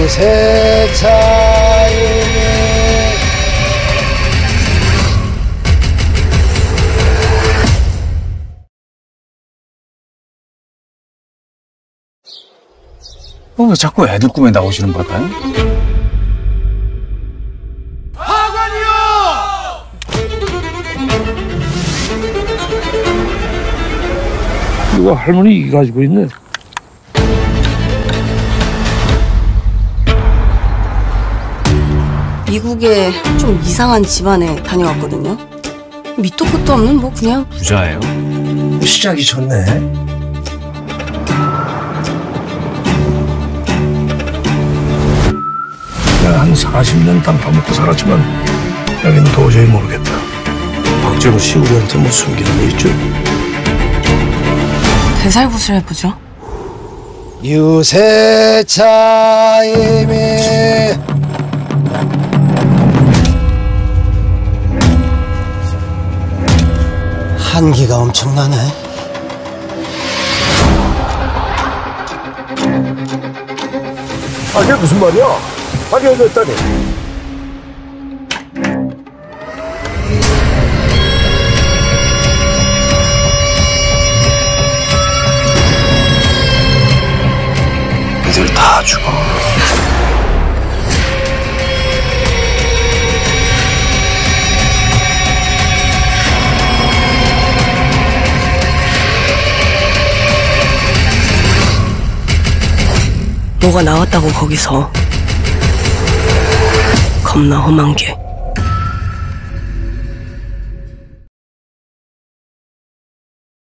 유세차이네. 왜 자꾸 애들 꿈에 나오시는 걸까요? 하관이요! 누가 할머니 이 가지고 있네. 미국에 좀 이상한 집안에 다녀왔거든요. 밑도 끝도 없는 뭐 그냥 부자예요? 시작이 좋네. 내가 한 40년 단파 먹고 살았지만 여기는 도저히 모르겠다. 박정우 씨 우리한테 뭐 숨기는 게 있죠? 대살굿을 해보죠. 유세차임이 한기가 엄청나네. 아, 그게 무슨 말이야? 파괴됐다니. 애들 다 죽어. 뭐가 나왔다고 거기서 겁나 험한 게